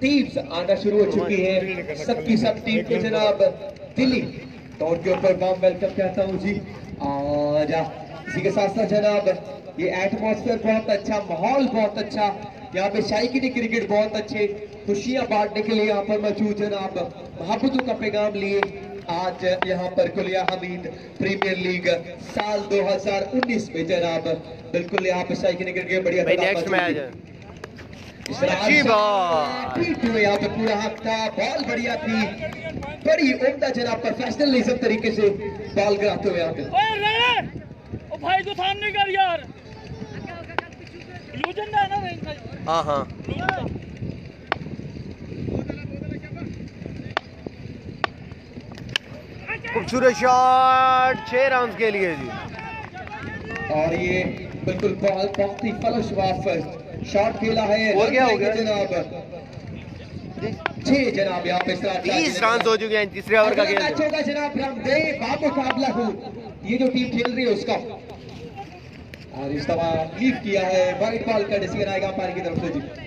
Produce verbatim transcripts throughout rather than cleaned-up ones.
Teams आना शुरू हो चुकी है, सबकी सब टीम को जनाब दिल्ली दौड़ के ऊपर वार्म वेलकम कहता हूँ जी। और इसी के साथ साथ जनाब ये एटमॉस्फेयर बहुत अच्छा, माहौल बहुत अच्छा, यहाँ पे शायकीन क्रिकेट बहुत अच्छे, खुशियां बांटने के लिए यहाँ पर मौजूद जनाब, मोहब्बतों का पैगाम लिए आज यहाँ पर कुलिया हमीद प्रीमियर लीग साल दो हज़ार उन्नीस में जनाब बिल्कुल यहाँ पे शायकीन क्रिकेट बढ़िया नेक्स्ट मैच है। अच्छी बॉल यहाँ पे पूरा हक था, बॉल बढ़िया थी, बड़ी उम्दा जनाब प्रोफेशनलिज्म तरीके से बॉल गिराते हुए यहाँ पे भाई तो सामने कर यार लूजन है ना। हाँ हाँ खूबसूरत शॉट छह रन के लिए जी। और ये बिल्कुल बॉल बहुत ही फलशवाफ शॉट खेला है, हो गया हो गया जनाब छह जनाब यहाँ पे तीस रन हो चुके हैं तीसरे ओवर का खेल होगा जनाब। रामदेव मुकाबला हो ये जो टीम खेल रही है उसका, और इस दफा लीव किया है, वाइट बॉल का डिसीजन आएगा अंपायर की तरफ से जी।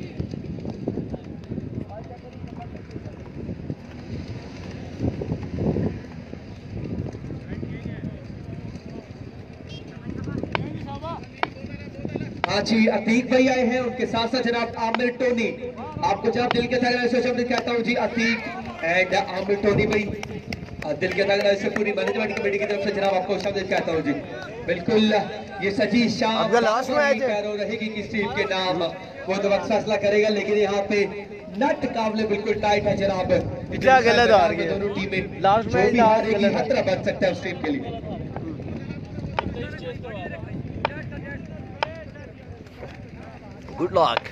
हाँ जी अतीक भाई आए हैं, उनके साथ साथ जनाब आमिर टोनी, आपको जनाब दिल के तगड़ा से शब्द कहता हूँ जी, अतीक एंड आमिर टोनी भाई दिल के तगड़ा से पूरी मैनेजमेंट कमेटी की तरफ से जनाब आपको शब्द कहता हूँ जी। बिल्कुल ये सजी शाम लास्ट मैच रहेगी किस टीम के नाम वो तो वक्त फैसला करेगा, लेकिन यहाँ पे नट काबले बिल्कुल टाइट है जनाब, दोनों टीमें लास्ट मैच खतरा बन सकता है उस टीम के लिए। गुड लक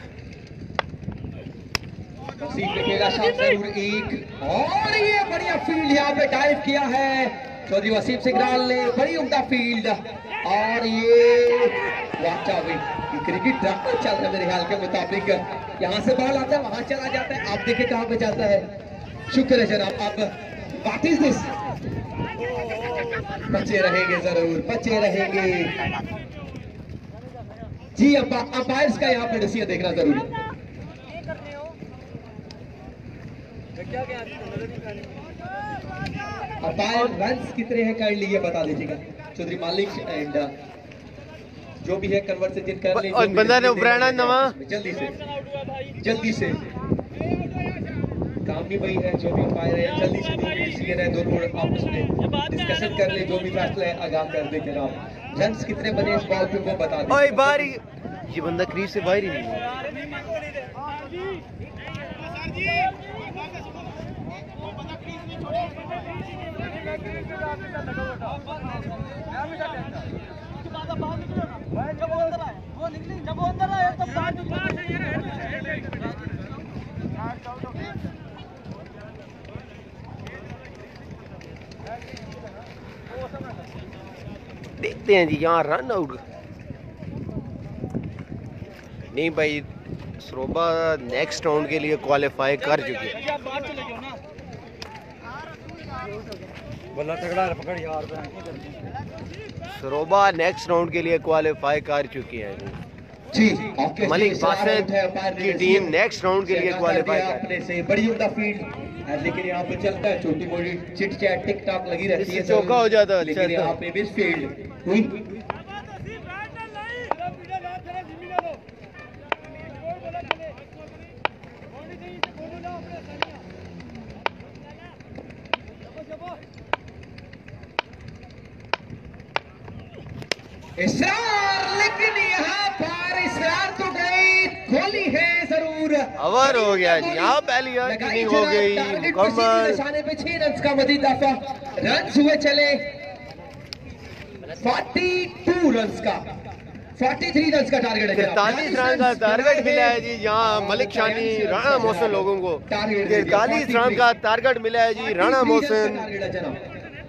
खेला शॉट जरूर एक, और ये बढ़िया फील्ड यहाँ पे डाइव किया है चौधरी वसीम सिंगराल ने, बड़ी उम्दा फील्ड। और ये क्रिकेट ड्रामा चल रहा है मेरे ख्याल के मुताबिक, यहाँ से बॉल आता है वहां चला जाता है, आप देखें कहाँ पे जाता है। शुक्र है जनाब। अब व्हाट इज दिस, बचे रहेंगे जरूर, बचे रहेंगे जी। अब अंपायर्स का यहाँ पे डिसीजन देखना जरूरी है। अंपायर रन्स कितने हैं काइंडली ये बता दीजिएगा चौधरी मालिक एंड जो भी है कन्वर्सेशन कर ले। और बंदा ने उभराना नवा जल्दी से जल्दी से काम भी वही है, जो भी अंपायर है जल्दी से डिसीजन है दोनों आपस में डिस्कशन कर ले, जो भी फैसला है आगाह कर दे जनाब। रन्स कितने बने इस बॉल पे वो बता दे। ओए बारी ये बंदा क्रीज से बाहर ही नहीं है। देखते हैं जी यहाँ रन आउट नहीं भाई, सरोबा नेक्स्ट राउंड के लिए क्वालिफाई कर चुके हैं। सरोबा नेक्स्ट राउंड के लिए क्वालिफाई कर चुकी है जी। मलिक बासित की टीम नेक्स्ट राउंड के लिए क्वालिफाई करने से बड़ी उम्दा फील्ड, लेकिन यहाँ पे चलता है छोटी मोटी चिट चैट टिक टॉक लगी रहती है, चौका हो जाता है, लेकिन यहाँ पे मिस फील्ड हुई। इसरार, लेकिन यहाँ पर इसरार तो गई, गोली है जरूर, ओवर हो गया जी। यहाँ पहली इनिंग हो गई मुकम्मल, निशाने पे छह रन का मजीद दफा, रन हुए चले बयालीस रन का, तैंतालीस रन का टारगेट है, तैंतालीस रन का टारगेट मिला है जी। यहाँ मलिक शानी राणा मोहसिन लोगों को तैंतालीस रन का टारगेट मिला है जी। राणा मोहसिन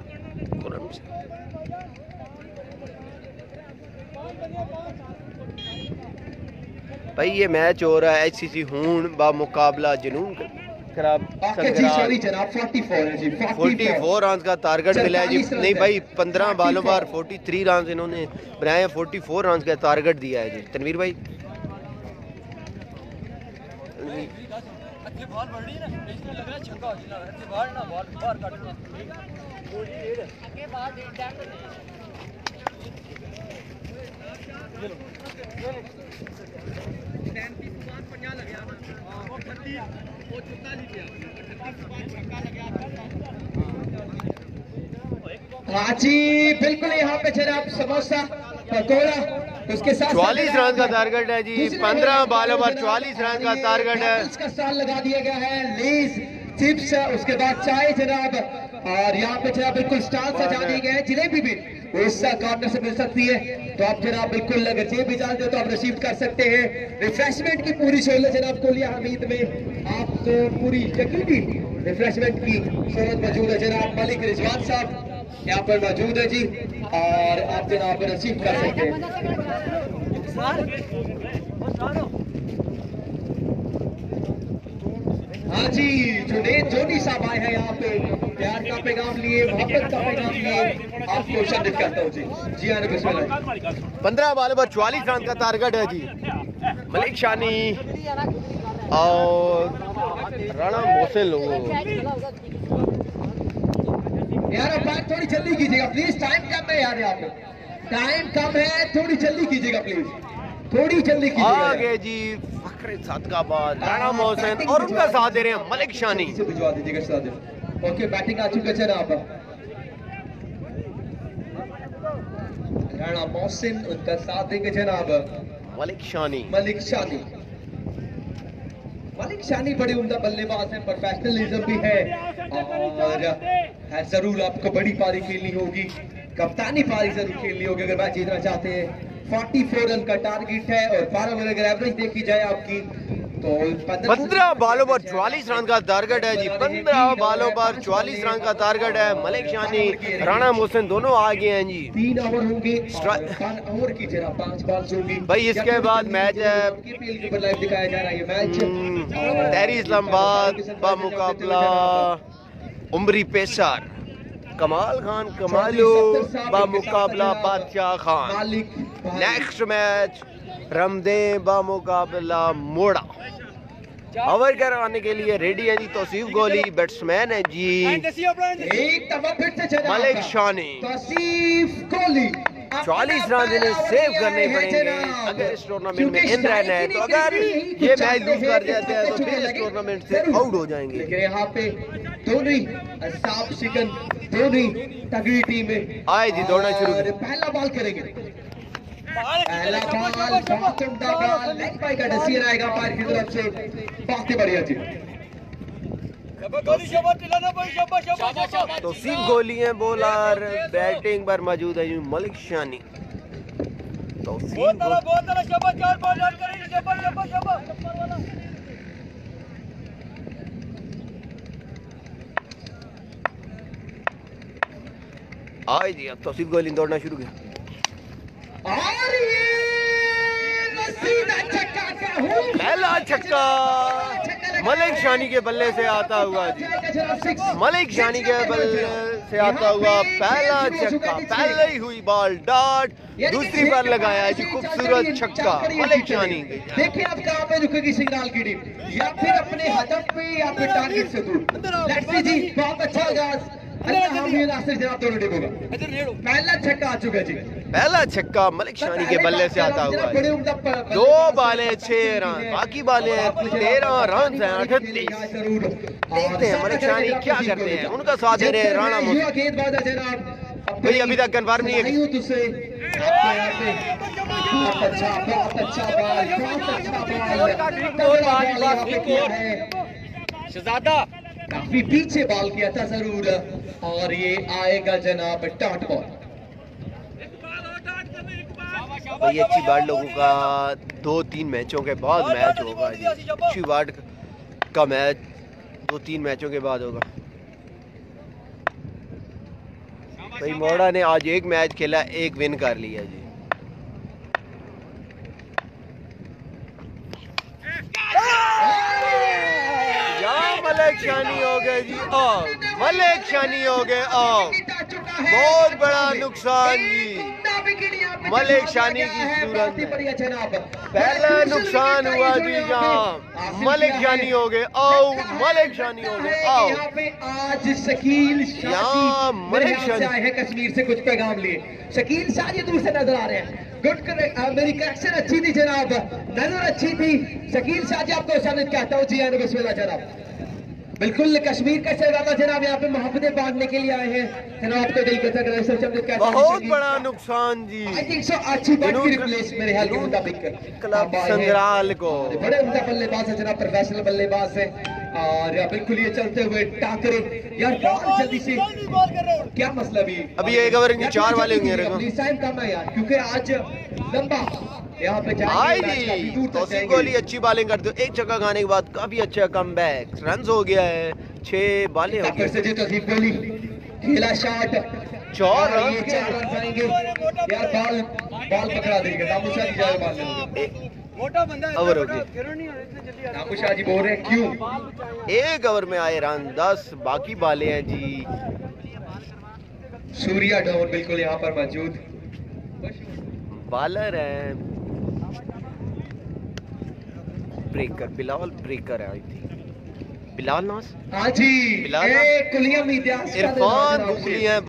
भाई ये मैच हो रहा है एचसीसी हून बा मुकाबला जुनून खराब चौवालीस रन का टारगेट मिला है जी। नहीं भाई पंद्रह बालों पर तैंतालीस रन इन्होंने बनाए, चौवालीस रन का टारगेट दिया है जी। तनवीर भाई जी। अच्छी बॉल बढ़ रही है ना, इसमें लग रहा है छक्का हो जाना, अच्छी बॉल ना बॉल बाहर काट लो आगे बाहर डैम नहीं चलो पैंतीस बार पंजा लग गया ना और छत्तीस वो छक्का नहीं दिया छत्तीस बार छक्का लग गया। हाँ जी बिल्कुल, यहाँ पे जनाब समोसा पकौड़ा उसके साथ चौवालीस रन का टारगेट है जी, पंद्रह बालों पर चौवालीस रन का टारगेट है। इसका साल लगा दिया गया है, लेज चिप्स उसके बाद चाय जनाब, और यहाँ पे जनाब बिल्कुल स्टार सजा दिए गए हैं। जिलेबी भी इस कॉर्नर से मिल सकती है, तो आप जनाब बिल्कुल अगर जेब भी जानते हो तो आप रिसीव कर सकते हैं। रिफ्रेशमेंट की पूरी सहूलत जनाब कोलिया हमीद में आपको पूरी यकीनी रिफ्रेशमेंट की सहूलत मौजूद है। जनाब मलिक रिजवान साहब यहाँ पर मौजूद है जी, और आप जनाब रिसीव कर सकते हैं। हाँ जी, जुनेद जोनी साहब आए हैं यहाँ पे, प्यार का पैगाम लिए, मोहब्बत का पैगाम लिए, आपको संदेश करता हूँ जी। जी हाँ बिस्मिल्लाह। पंद्रह बालों पर चौवालीस रन का टारगेट है जी। मलिक शानी और राणा मोहसिन लोगों यार अब बात थोड़ी जल्दी कीजिएगा प्लीज, टाइम कम है यार, यहाँ पे टाइम कम है, थोड़ी जल्दी कीजिएगा प्लीज, थोड़ी जल्दी कीजिएगा। आगे जी फखरे सदकाबाद राणा मोहसिन और उनका साथ दे रहे हैं मलिक शानी। से भिजवा दीजिएगा साथ। ओके बैटिंग आ चुका जनाब, राणा मोहसिन उनका साथ देंगे जनाब मलिक शानी। मलिक शानी मलिक शानी बड़े उम्दा बल्लेबाज हैं, प्रोफेशनलिज्म भी है, और है जरूर आपको बड़ी पारी खेलनी होगी, कप्तानी पारी जरूर खेलनी होगी अगर मैच जीतना चाहते हैं। चौवालीस रन का टारगेट है, और बारह ओवर अगर एवरेज देखी जाए आपकी तो पंद्रह बालों पर चौवालीस रन का टारगेट है जी। पंद्रह बालों पर चौवालीस रन का टारगेट है। मलिक शानी राणा मोहसिन दोनों आ गए हैं जी। तीन ओवर होंगे, ओवर की जरा पांच बॉल्स होंगी भाई। इसके बाद मैच है लाइव दिखाया जा रहा है ये मैच। तहरी इस्लामाबाद बामुकाबला उमरी पेशर, कमाल खान कमालू बामुकाबला बादशाह खान। नेक्स्ट मैच रमदे बामुकाबला मोड़ा। ओवर करवाने के लिए रेडी है जी तौसीफ गोली, बैट्समैन है जी एक दफा फिर से चला मलिक शानी। तौसीफ गोली चालीस रन इन्हें सेव करने पड़ेंगे अगर इस टूर्नामेंट में इन रहना है, तो अगर ये मैच लूज कर जाते हैं तो फिर इस टूर्नामेंट से आउट हो जाएंगे। लेकिन यहाँ पे दोनों साफ शिकन दोनों तगड़ी टीम में आए जी दौड़ना शुरू करें। पहला बॉल करेंगे, पहला बॉल बहुत उम्दा बॉल, लेग बाई का डिसीजन आएगा पार की तरफ से, बहुत ही बढ़िया जी। तौसीफ गोली है बॉलर, बैटिंग पर मौजूद है मलिक शानी। तौसीफ आए जी अब तौसीफ गोली दौड़ना शुरू किया। पहला छक्का मलिक शानी के बल्ले से आता हुआ जी। मलिक शानी के बल्ले से आता हुआ पहला छक्का, पहले ही हुई बॉल डॉट, दूसरी बार लगाया जी खूबसूरत छक्का मलिक शानी। देखिए अब कहाँ पे रुकेगी सिंगाल की टीम, या फिर अपने हदफ पे या फिर टारगेट से दूर। लेट्स सी जी, बहुत अच्छा आगाज जनाब दोनों टीमों का। पहला छक्का आ चुका जी, पहला छक्का मलिक शानी के बल्ले से आता हुआ है। दो बाले छह रन, बाकी बाले तेरह रन है अठतीस। देखते हैं मलिक शानी क्या करते हैं, उनका साथ दे रहे हैं राणा मोहसिन। भाई अभी तक कन्फर्म नहीं है। शहजादा काफी पीछे बॉल किया था जरूर, और ये आएगा जनाब डॉट बॉल। भाई अच्छी बात लोगों का दो तीन मैचों के बाद मैच होगा जी। अच्छी बात का मैच दो तीन मैचों के बाद होगा। भाई मोड़ा ने आज एक मैच खेला, एक विन कर लिया जी। मलिक शानी हो गए जी आउट, मलिक शानी हो गए आउट। बहुत बड़ा नुकसान जी मलिक शानी की सूरत। पहला नुकसान हुआ जी यहाँ मलिक जानी हो गए। आओ मलिक जानी हो गए। आओ यहाँ पे आज शकील यहाँ मलिक शादी आए हैं कश्मीर से कुछ पैगाम लिए। शकील शादी दूर से नजर आ रहे हैं। गुड मेरी करेक्शन अच्छी थी जनाब, नजर अच्छी थी। शकील शादी आपको शामिल कहता हूँ। जी आने बिस्मिल्लाह जनाब। बिल्कुल कश्मीर का शहजादा जनाब यहाँ पे मोहब्बतें बांटने के लिए आए हैं जनाब को दिल कहता। बहुत बड़ा नुकसान जी आई थिंक सो अच्छी बात की रिप्लेस मेरे ख्याल के मुताबिक क्लब संग्राल को। बड़े उम्दा बल्लेबाज है जनाब, प्रोफेशनल बल्लेबाज है। और बिल्कुल ये चलते हुए टाकरे यार बॉल जल्दी से क्या मसला भी अभी एक ओवर इनके चार वाले होंगे टाइम कम है यार क्योंकि आज लंबा यहाँ पे जाएंगे। तौसीफ कोहली अच्छी बॉलिंग करते हो, एक छक्का खाने के बाद काफी अच्छा कमबैक, रन हो गया है, छह बॉलें हो गई। तौसीफ कोहली खेला शॉट, चार रन चार रन आएंगे यार। बॉल बॉल पकड़ा देगा नामुशा की जाए बॉल मोटा बंदा है ओवर हो गई। नामुशा जी बोल रहे हैं क्यों एक ओवर में आए रन दस, बाकी बॉलें हैं जी। सूर्या डाउन बिल्कुल यहाँ पर मौजूद बॉलर है ब्रेकर, बिलाल ब्रेकर है आई थिंक। बिलाल नास हाँ जी बिलाल ए, कुलिया मीडिया इरफान बुखली है।